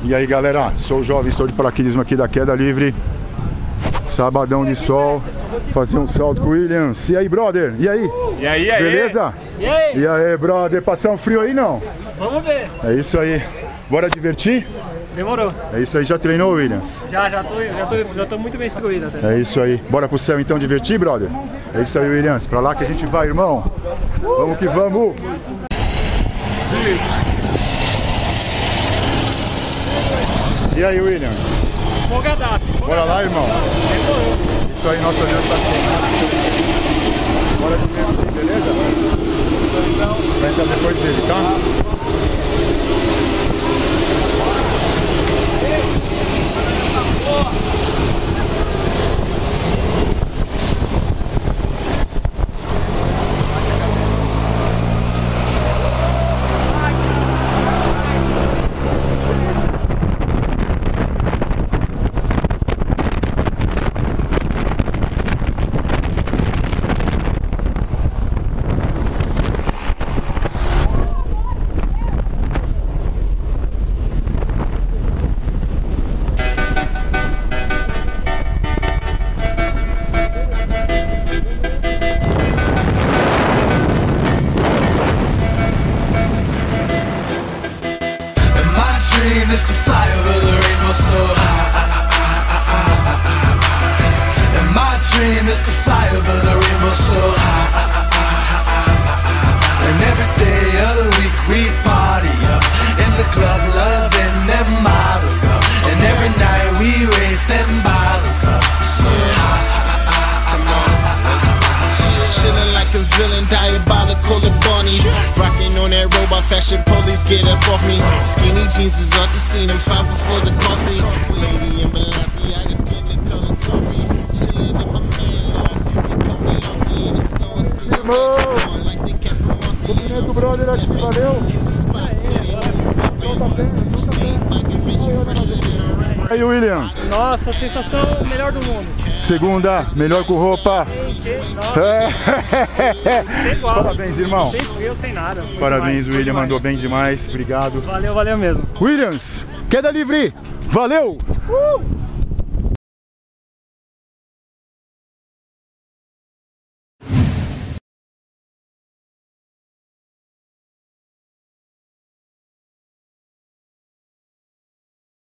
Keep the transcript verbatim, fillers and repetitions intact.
E aí galera, sou o jovem, estou de paraquedismo aqui da Queda Livre. Sabadão de sol, fazer um salto com o Williams. E aí brother, e aí? E aí, e aí? Beleza? E aí? E aí brother, passar um frio aí não? Vamos ver. É isso aí, bora divertir? Demorou. É isso aí, já treinou Williams? Já, já tô, já tô, já tô muito bem instruído até. É isso aí, bora pro céu então divertir brother? É isso aí Williams, pra lá que a gente vai irmão. Vamos que vamos! E aí Williams? Folgadaço. Bora lá irmão? Isso aí, nossa Deus tá aqui. Bora de mesmo, beleza? Vai entrar depois dele, tá? Is to fly over the rainbow so high. And my dream is to fly over the rainbow so high. And every day of the week we party up in the club, loving them models up. And every night we raise them bottles up so high. Chillin' like a villain, diabolical and bunny. Rockin' on that robot fashion, police get up off me. Skinny jeans is off the scene, and five befores a coffee. Lady in Balenciaga, skin the color toffee. Chillin' in my man loft, you can call me Loki. In the song, see the next one, like they kept from us. Cumprimento brother aqui, valeu! E aí William? Nossa, sensação melhor do mundo. Segunda, melhor com roupa. É. Parabéns, irmão. Sem frio, sem nada. Foi Parabéns, demais, William, demais. mandou bem demais. Obrigado. Valeu, valeu mesmo. Williams, Queda Livre. Valeu! Uh!